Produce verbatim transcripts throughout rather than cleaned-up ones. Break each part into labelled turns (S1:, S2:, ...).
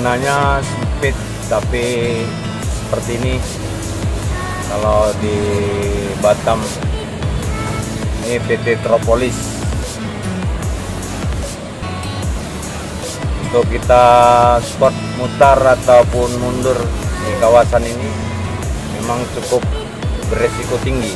S1: zonanya sempit, tapi seperti ini kalau di Batam ini P T Tropolis. Untuk kita spot mutar ataupun mundur di kawasan ini memang cukup beresiko tinggi.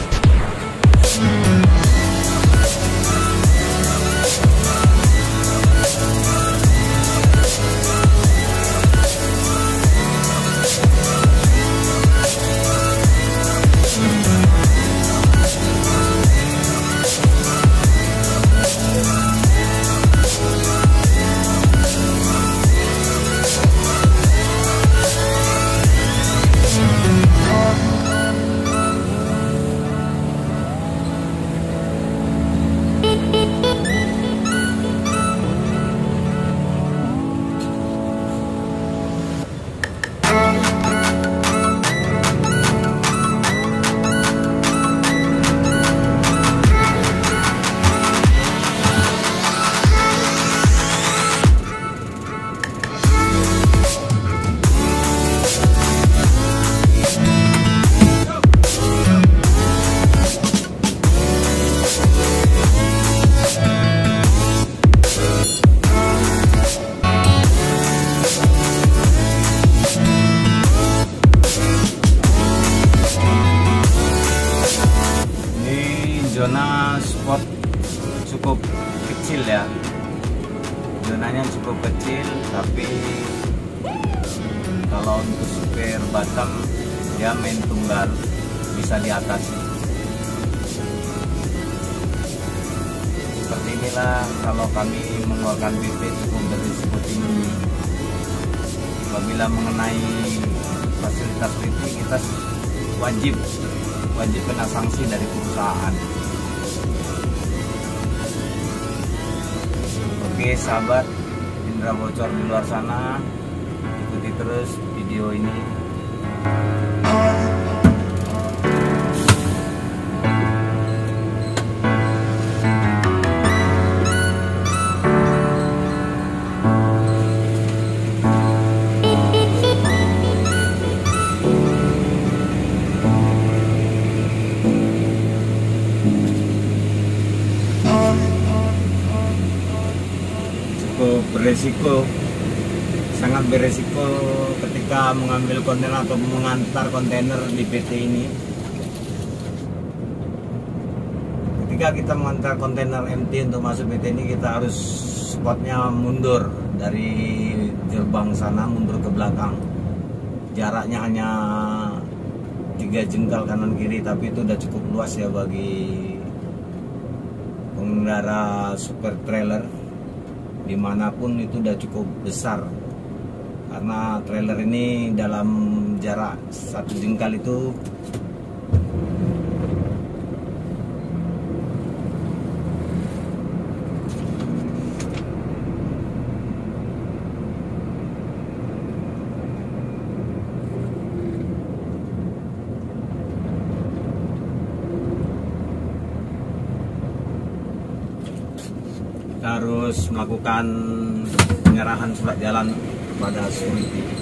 S1: Zona spot cukup kecil ya, zonanya cukup kecil, tapi kalau untuk supir Batam dia main tunggal bisa diatasi. Seperti inilah kalau kami mengeluarkan B P cukup berisiko tinggi. Apabila mengenai fasilitas B P kita wajib wajib kena sanksi dari perusahaan. Oke sahabat Indra Bocor di luar sana, ikuti terus video ini. Beresiko, sangat beresiko ketika mengambil kontainer atau mengantar kontainer di P T ini. Ketika kita mengantar kontainer M T untuk masuk P T ini, kita harus spotnya mundur dari gerbang sana, mundur ke belakang. Jaraknya hanya tiga jengkal kanan kiri, tapi itu udah cukup luas ya bagi pengendara super trailer. Dimanapun itu udah cukup besar, karena trailer ini dalam jarak satu jengkal itu harus melakukan penyerahan surat jalan kepada security.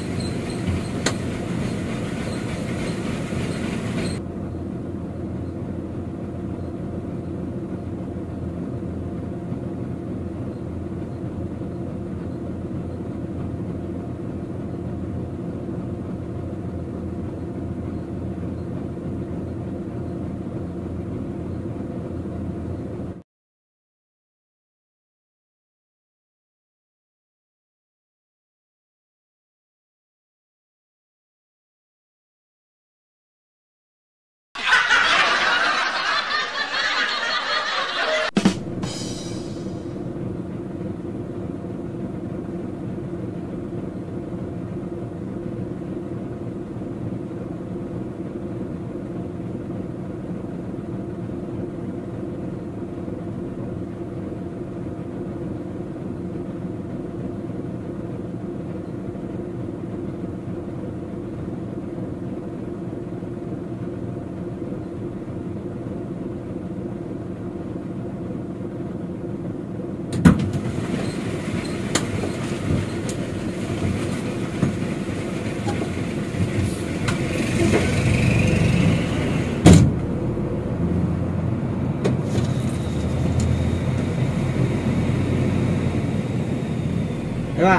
S1: gerak.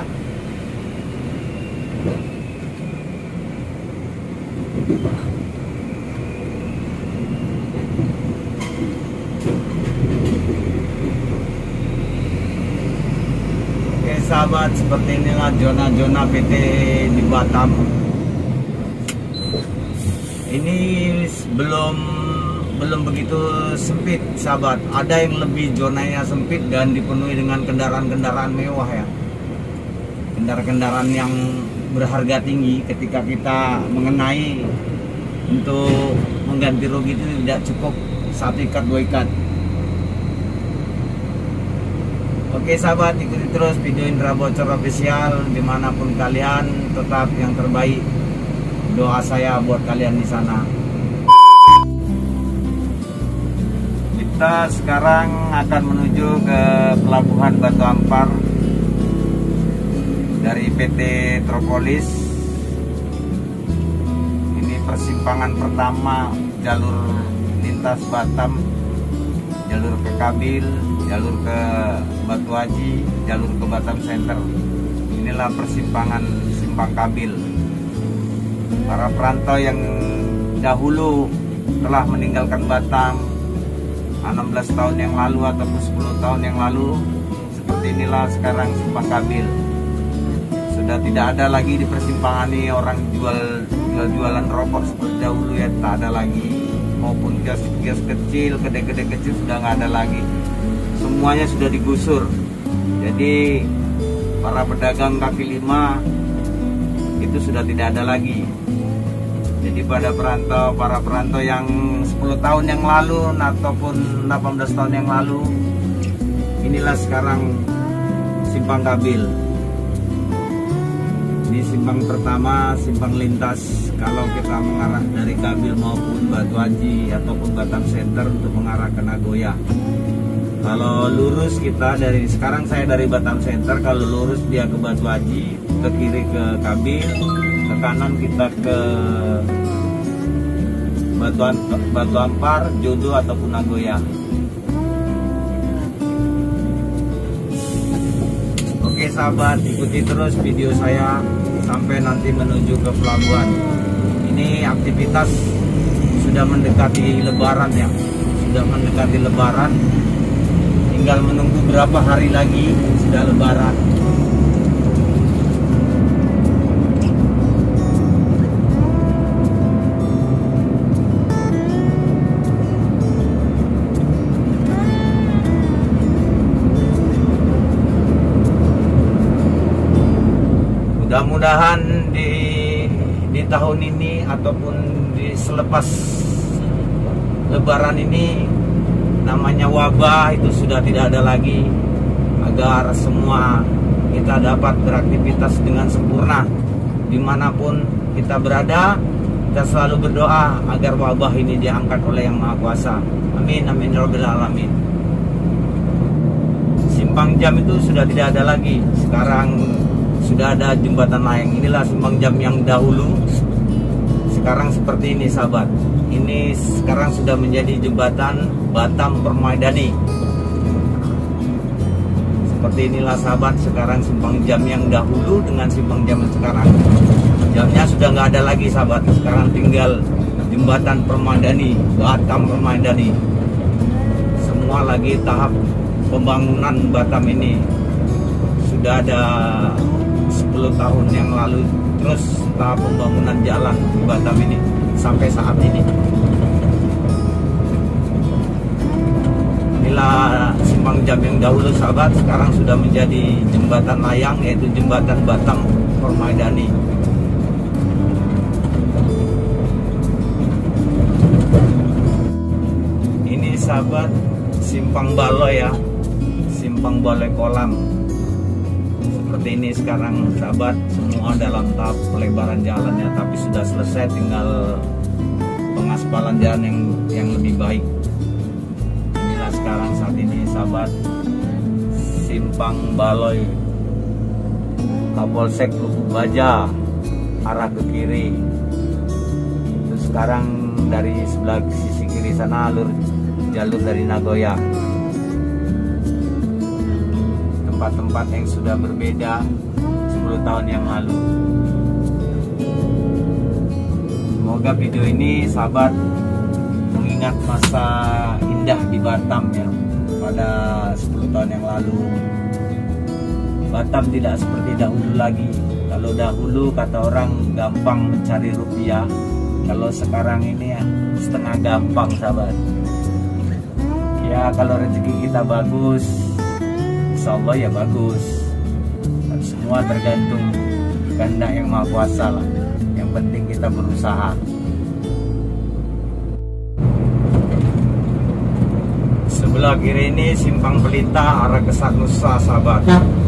S1: Oke sahabat, seperti inilah zona-zona P T di Batam. Ini belum belum begitu sempit sahabat, ada yang lebih zonanya sempit dan dipenuhi dengan kendaraan-kendaraan mewah ya, kendaraan-kendaraan yang berharga tinggi. Ketika kita mengenai untuk mengganti rugi itu tidak cukup satu ikat dua ikat. Oke sahabat, ikuti terus video Indra Bocor Official dimanapun kalian, tetap yang terbaik. Doa saya buat kalian di sana. Kita sekarang akan menuju ke Pelabuhan Batu Ampar dari P T Tropolis. Ini persimpangan pertama jalur lintas Batam, jalur ke Kabil, jalur ke Batu Haji, jalur ke Batam Center. Inilah persimpangan Simpang Kabil. Para perantau yang dahulu telah meninggalkan Batam enam belas tahun yang lalu ataupun sepuluh tahun yang lalu, seperti inilah sekarang Simpang Kabil. Sudah tidak ada lagi di persimpangan ini orang jual jual jualan rokok seperti dahulu ya, tak ada lagi. Maupun kios-kios kecil, kedai-kedai kecil sudah nggak ada lagi. Semuanya sudah digusur. Jadi para pedagang kaki lima itu sudah tidak ada lagi. Jadi pada perantau, para perantau yang sepuluh tahun yang lalu ataupun delapan belas tahun yang lalu, inilah sekarang Simpang Kabil. Di simpang pertama, simpang lintas kalau kita mengarah dari Kabil maupun Batu Haji ataupun Batam Center untuk mengarah ke Nagoya. Kalau lurus kita dari sekarang, saya dari Batam Center, kalau lurus dia ke Batu Haji, ke kiri ke Kabil, ke kanan kita ke Batu, Batu Ampar, Jodo ataupun Nagoya. Oke sahabat, ikuti terus video saya sampai nanti menuju ke pelabuhan. Ini aktivitas sudah mendekati Lebaran ya, sudah mendekati Lebaran. Tinggal menunggu berapa hari lagi sudah Lebaran. Mudah-mudahan di di tahun ini ataupun di selepas Lebaran ini, namanya wabah itu sudah tidak ada lagi, agar semua kita dapat beraktivitas dengan sempurna dimanapun kita berada. Kita selalu berdoa agar wabah ini diangkat oleh Yang Maha Kuasa. Amin amin ya rabbal alamin. Simpang jam itu sudah tidak ada lagi, sekarang sudah ada jembatan layang. Inilah simpang jam yang dahulu, sekarang seperti ini sahabat. Ini sekarang sudah menjadi jembatan Batam Permaidani. Seperti inilah sahabat sekarang simpang jam yang dahulu dengan simpang jam yang sekarang. Jamnya sudah nggak ada lagi sahabat, sekarang tinggal jembatan Permaidani, Batam Permaidani. Semua lagi tahap pembangunan Batam ini. Sudah ada sepuluh tahun yang lalu, terus tahap pembangunan jalan di Batam ini sampai saat ini. Inilah simpang jam yang dahulu sahabat, sekarang sudah menjadi jembatan layang, yaitu jembatan Batam Permaidani. Ini sahabat simpang Baloi ya, simpang Baloi Kolam. Seperti ini sekarang sahabat, semua dalam tahap pelebaran jalannya, tapi sudah selesai, tinggal pengaspalan jalan yang yang lebih baik. Inilah sekarang saat ini sahabat, simpang Baloi Kapolsek Lubuk Baja arah ke kiri. Itu sekarang dari sebelah sisi kiri sana alur jalur dari Nagoya. tempat-tempat yang sudah berbeda sepuluh tahun yang lalu. Semoga video ini sahabat mengingat masa indah di Batam ya, pada sepuluh tahun yang lalu. Batam tidak seperti dahulu lagi. Kalau dahulu kata orang gampang mencari rupiah, kalau sekarang ini ya setengah gampang sahabat. Ya kalau rezeki kita bagus, insya Allah ya bagus. Dan semua tergantung kehendak yang Maha Kuasa lah. Yang penting kita berusaha. Sebelah kiri ini Simpang Pelita arah ke Sanusa sahabat.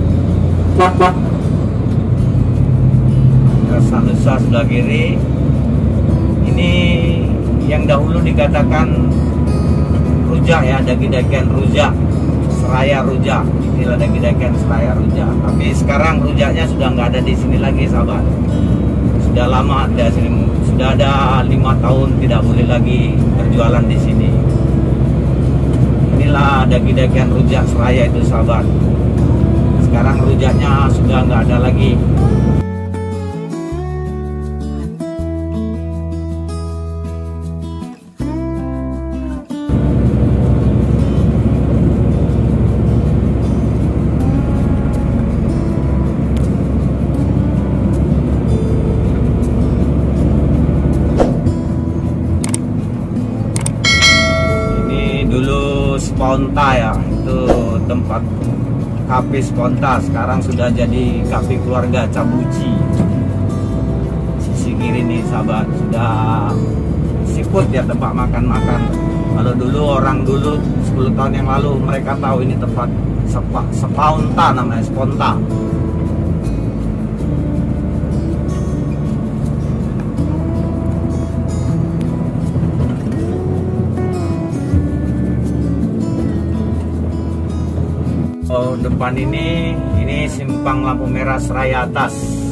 S1: Ke Sanusa sebelah kiri. Ini yang dahulu dikatakan rujak ya, daki-dakian rujak, seraya rujak. Inilah daki-dakian seraya rujak. Tapi sekarang rujaknya sudah nggak ada di sini lagi sahabat. Sudah lama ada sini, sudah ada lima tahun tidak boleh lagi berjualan di sini. Inilah daki-dakian rujak seraya itu sahabat. Sekarang rujaknya sudah nggak ada lagi. Sponta ya, itu tempat kafe Sponta, sekarang sudah jadi kafe keluarga Cabuci. Sisi kiri nih sahabat, sudah siput ya tempat makan-makan. Kalau dulu orang dulu sepuluh tahun yang lalu mereka tahu ini tempat Sponta, namanya Sponta. Oh, depan ini ini Simpang lampu merah Seraya Atas.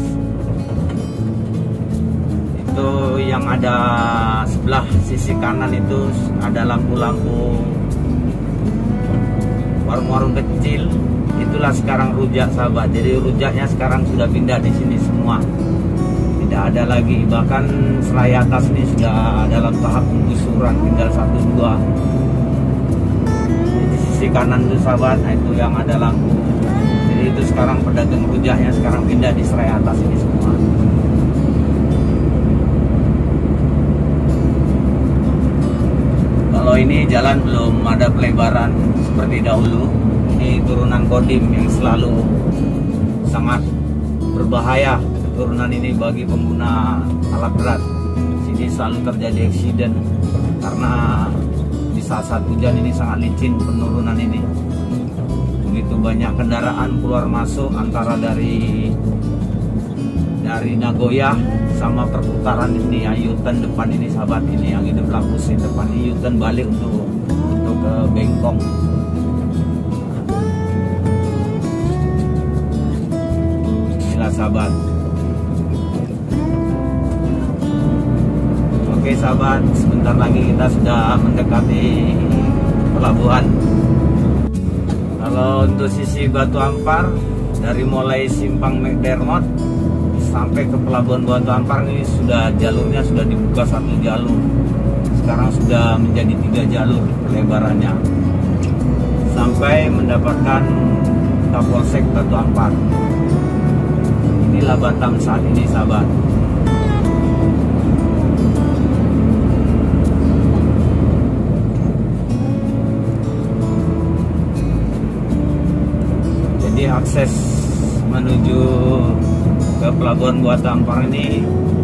S1: Itu yang ada sebelah sisi kanan itu ada lampu-lampu warung-warung kecil. Itulah sekarang rujak sahabat. Jadi rujaknya sekarang sudah pindah di sini semua. Tidak ada lagi. Bahkan Seraya Atas ini sudah dalam tahap penggusuran, tinggal satu dua. Sisi kanan itu sahabat, nah itu yang ada lampu. Jadi itu sekarang pedagang rujaknya sekarang pindah di Seraya Atas ini semua. Kalau ini jalan belum ada pelebaran seperti dahulu. Ini turunan Kodim yang selalu sangat berbahaya. Turunan ini bagi pengguna alat berat. Sini selalu terjadi eksiden karena saat-saat hujan ini sangat licin penurunan ini. Begitu banyak kendaraan keluar masuk antara dari dari Nagoya sama perputaran ini, U-turn depan ini sahabat, ini yang hidup lapus ini depan ini U-turn balik untuk untuk ke Bengkong. Inilah sahabat. Oke sahabat, sebentar lagi kita sudah mendekati pelabuhan. Kalau untuk sisi Batu Ampar, dari mulai Simpang McDermott sampai ke pelabuhan Batu Ampar ini sudah jalurnya sudah dibuka satu jalur. Sekarang sudah menjadi tiga jalur lebarannya sampai mendapatkan Kapolsek Batu Ampar. Inilah Batam saat ini sahabat. Jadi akses menuju ke pelabuhan Batu Ampar ini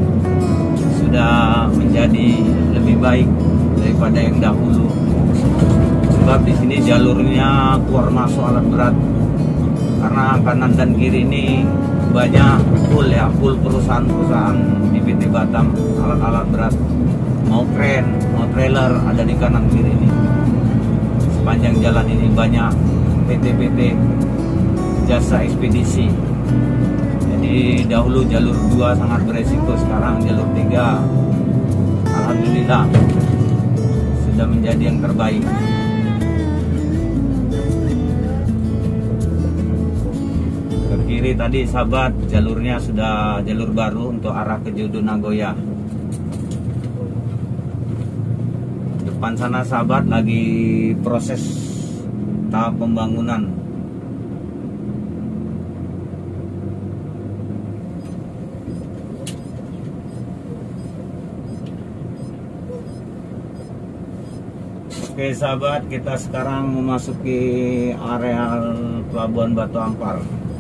S1: sudah menjadi lebih baik daripada yang dahulu. Sebab di sini jalurnya keluar masuk alat berat. Karena kanan dan kiri ini banyak full ya, full perusahaan-perusahaan di P T Batam, alat-alat berat. Mau kren, mau trailer ada di kanan kiri ini. Sepanjang jalan ini banyak P T-P T jasa ekspedisi. Jadi dahulu jalur dua sangat beresiko, sekarang jalur tiga alhamdulillah sudah menjadi yang terbaik. kiri tadi sahabat, jalurnya sudah jalur baru untuk arah ke Jodo Nagoya. Depan sana sahabat lagi proses tahap pembangunan. Oke sahabat, kita sekarang memasuki areal Pelabuhan Batu Ampar.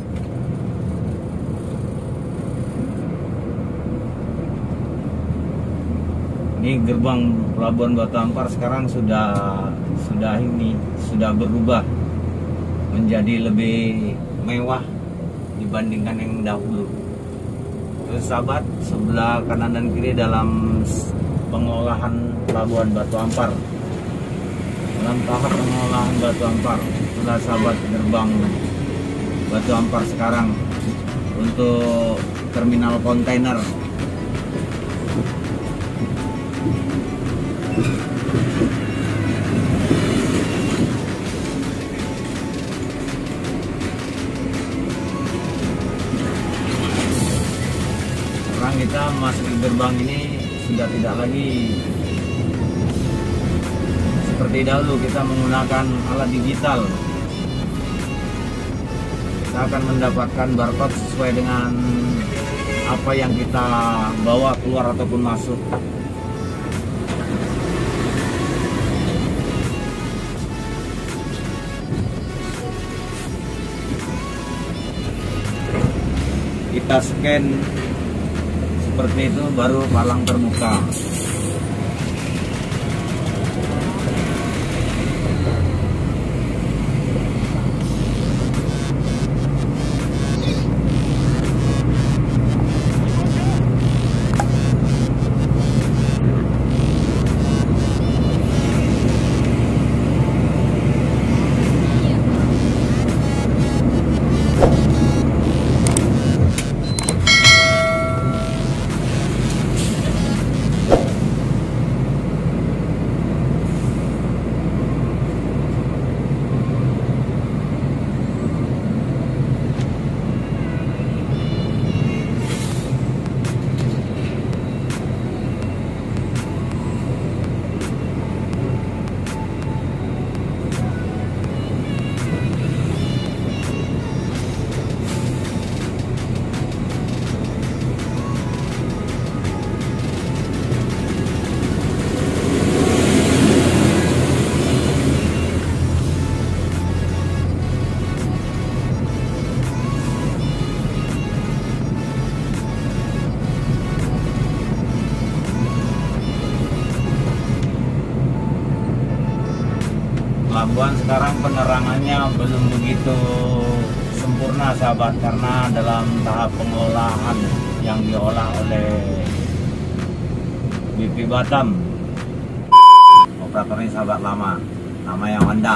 S1: Ini gerbang Pelabuhan Batu Ampar sekarang sudah sudah ini sudah berubah menjadi lebih mewah dibandingkan yang dahulu. Terus sahabat, sebelah kanan dan kiri dalam pengolahan Pelabuhan Batu Ampar. Dalam tahap pengolahan Batu Ampar, itulah sahabat gerbang Batu Ampar sekarang untuk terminal kontainer. Sekarang kita masuk ke gerbang ini sudah tidak lagi seperti dahulu kita menggunakan alat digital. Kita akan mendapatkan barcode sesuai dengan apa yang kita bawa keluar ataupun masuk. Kita scan seperti itu baru palang terbuka. Pelabuhan sekarang penerangannya belum begitu sempurna sahabat, karena dalam tahap pengolahan yang diolah oleh B P Batam. Operatornya sahabat lama, nama yang Wanda.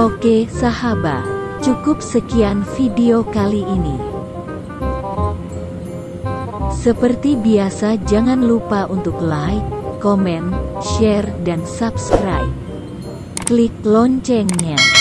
S2: Oke sahabat, cukup sekian video kali ini. Seperti biasa jangan lupa untuk like, komen, share dan subscribe. Klik loncengnya.